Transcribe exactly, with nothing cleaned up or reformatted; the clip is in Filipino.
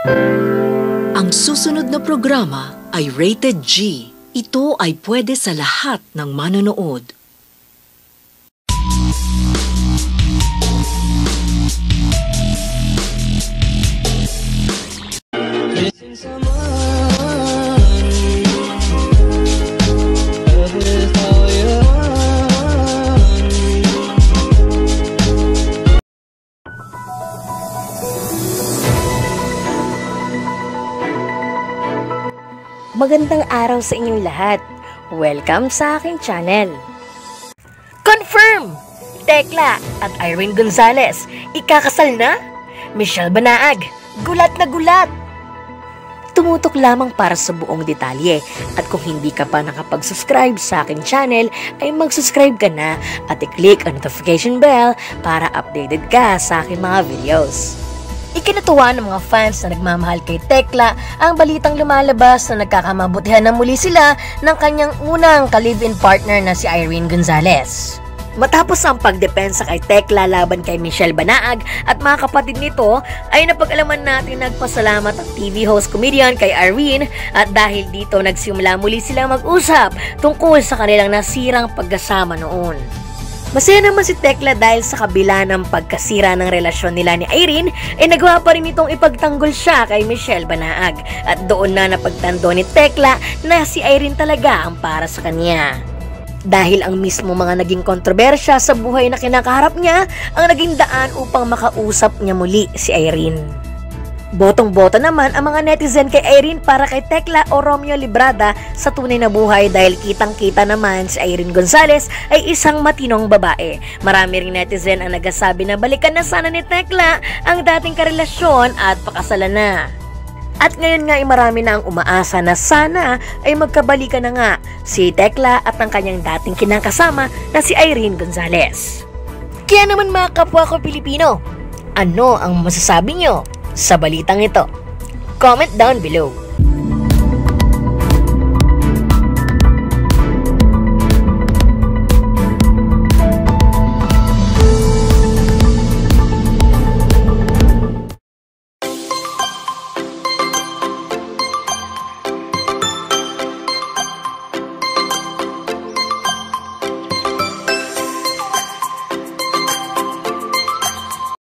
Ang susunod na programa ay rated G. Ito ay pwede sa lahat ng manonood. Magandang araw sa inyong lahat. Welcome sa aking channel. Confirm! Tekla at Airyn Gonzales, ikakasal na? Michelle Bana-ag, gulat na gulat! Tumutok lamang para sa buong detalye. At kung hindi ka pa nakapag-subscribe sa aking channel, ay mag-subscribe ka na at i-click ang notification bell para updated ka sa aking mga videos. Ikinatuwa ng mga fans na nagmamahal kay Tekla ang balitang lumalabas na nagkakamabutihan na muli sila ng kanyang unang ka-live-in partner na si Airyn Gonzales. Matapos ang pagdepensa kay Tekla laban kay Michelle Bana-ag at mga kapatid nito, ay napag-alaman natin nagpasalamat ang T V host comedian kay Airyn at dahil dito nagsimula muli silang mag-usap tungkol sa kanilang nasirang pagkasama noon. Masaya naman si Tekla dahil sa kabila ng pagkasira ng relasyon nila ni Airyn, ay nagawa pa rin itong ipagtanggol siya kay Michelle Bana-ag at doon na napagtando ni Tekla na si Airyn talaga ang para sa kanya. Dahil ang mismo mga naging kontrobersya sa buhay na kinakaharap niya ang naging daan upang makausap niya muli si Airyn. Botong-boto naman ang mga netizen kay Airyn para kay Tekla o Romeo Librada sa tunay na buhay dahil kitang-kita naman si Airyn Gonzales ay isang matinong babae. Marami ring netizen ang nagsasabi na balikan na sana ni Tekla ang dating karelasyon at pakasalan na. At ngayon nga ay marami na ang umaasa na sana ay magkabalikan na nga si Tekla at ang kanyang dating kinakasama na si Airyn Gonzales. Kaya naman mga kapwa ko Pilipino, ano ang masasabi nyo sa balitang ito? Comment down below.